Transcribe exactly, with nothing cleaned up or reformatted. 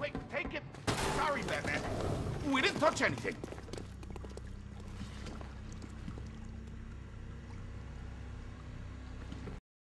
quick, take it. Sorry, Batman. We didn't touch anything.